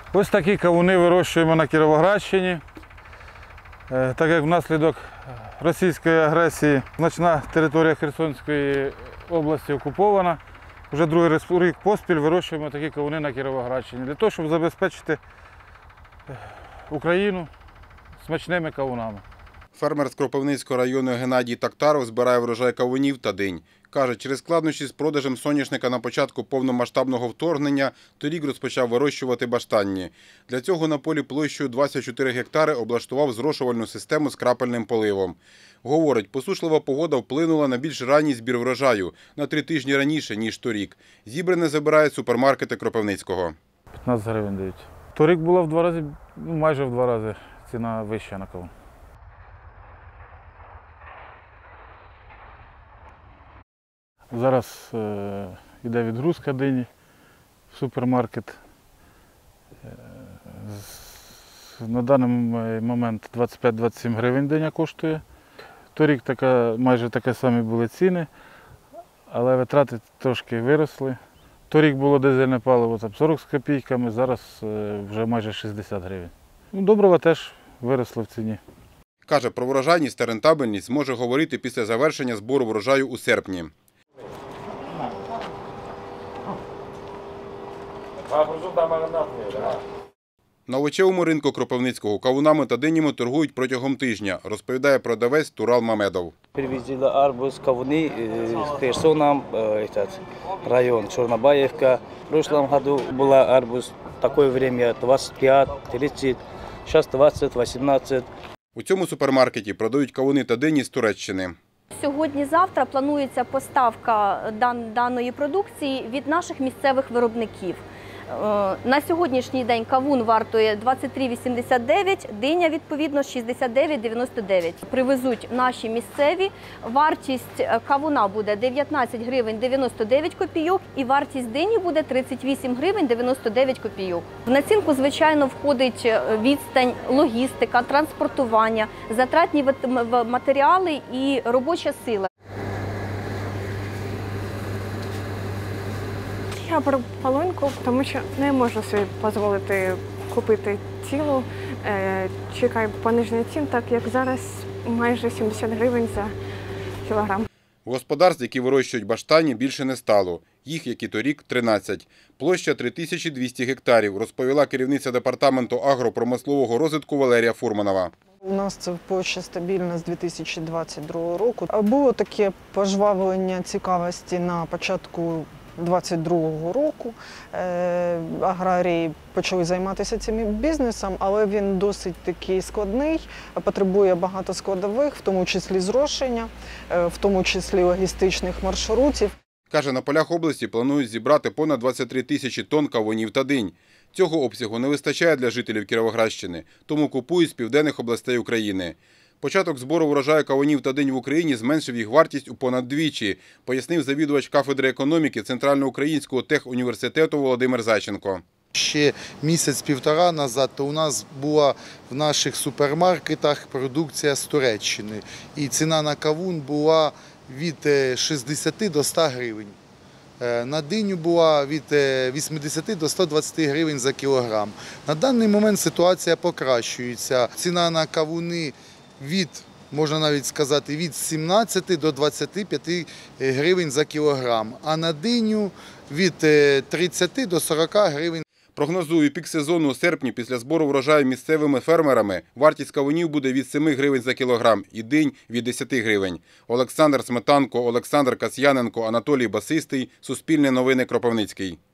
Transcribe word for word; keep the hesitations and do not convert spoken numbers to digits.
Ось такі кавуни вирощуємо на Кіровоградщині. Так як внаслідок російської агресії значна територія Херсонської області окупована, вже другий рік поспіль вирощуємо такі кавуни на Кіровоградщині, для того, щоб забезпечити Україну смачними кавунами. Фермер з Кропивницького району Геннадій Тактаров збирає врожай кавунів та динь. Каже, через складнощі з продажем соняшника на початку повномасштабного вторгнення торік розпочав вирощувати баштанні. Для цього на полі площею двадцять чотири гектари облаштував зрошувальну систему з крапельним поливом. Говорить, посушлива погода вплинула на більш ранній збір врожаю – на три тижні раніше, ніж торік. Зібране забирають супермаркети Кропивницького. п'ятнадцять гривень дають. Торік була в два рази, ну, майже в два рази ціна вища на кавун. Зараз е, йде відгрузка дині в супермаркет. Е, з, на даний момент двадцять п'ять - двадцять сім гривень диня коштує. Торік така, майже такі самі були ціни, але витрати трошки виросли. Торік було дизельне паливо там сорок з копійками, зараз е, вже майже шістдесят гривень. Ну, добрива теж виросли в ціні. Каже, про врожайність та рентабельність зможе говорити після завершення збору врожаю у серпні. На овочевому ринку Кропивницького кавунами та динями торгують протягом тижня, розповідає продавець Турал Мамедов. Привезли арбуз, кавуны с Херсоном, этот район Чернобаевка. В прошлом году была арбуз, такое время двадцать пять - тридцать, сейчас двадцать - восемнадцать. У цьому супермаркеті продають кавуни та дині з Туреччини. Сьогодні-завтра планується поставка дан, даної продукції від наших місцевих виробників. На сьогоднішній день кавун вартує двадцять три вісімдесят дев'ять, диня відповідно шістдесят дев'ять дев'яносто дев'ять. Привезуть наші місцеві, вартість кавуна буде дев'ятнадцять гривень дев'яносто дев'ять копійок і вартість дині буде тридцять вісім гривень дев'яносто дев'ять копійок. В націнку, звичайно, входить відстань, логістика, транспортування, затратні матеріали і робоча сила. Я беру полоньку, тому що не можу собі дозволити купити цілу. Чекаю пониження цін, так як зараз майже сімдесят гривень за кілограм. Господарств, які вирощують баштані, більше не стало. Їх, як і торік, тринадцять. Площа три тисячі двісті гектарів, розповіла керівниця департаменту агропромислового розвитку Валерія Фурманова. У нас це в площі стабільно з дві тисячі двадцять другого року. Було таке пожвавлення цікавості на початку двадцять другого року. Аграрії почали займатися цим бізнесом, але він досить такий складний, потребує багато складових, в тому числі зрошення, в тому числі логістичних маршрутів. Каже, на полях області планують зібрати понад двадцять три тисячі тонн кавунів та динь. Цього обсягу не вистачає для жителів Кіровоградщини, тому купують з південних областей України. Початок збору врожаю кавунів та динь в Україні зменшив їх вартість у понад двічі, пояснив завідувач кафедри економіки Центральноукраїнського техуніверситету Володимир Зайченко. Ще місяць-півтора назад то у нас була в наших супермаркетах продукція з Туреччини. І ціна на кавун була від шістдесяти до ста гривень. На диню була від вісімдесяти до ста двадцяти гривень за кілограм. На даний момент ситуація покращується. Ціна на кавуни від, можна навіть сказати, від сімнадцяти до двадцяти п'яти гривень за кілограм, а на диню від тридцяти до сорока гривень. Прогнозую, пік сезону у серпні після збору врожаю місцевими фермерами вартість кавунів буде від семи гривень за кілограм і динь від десяти гривень. Олександр Сметанко, Олександр Касьяненко, Анатолій Басистий. Суспільне новини, Кропивницький.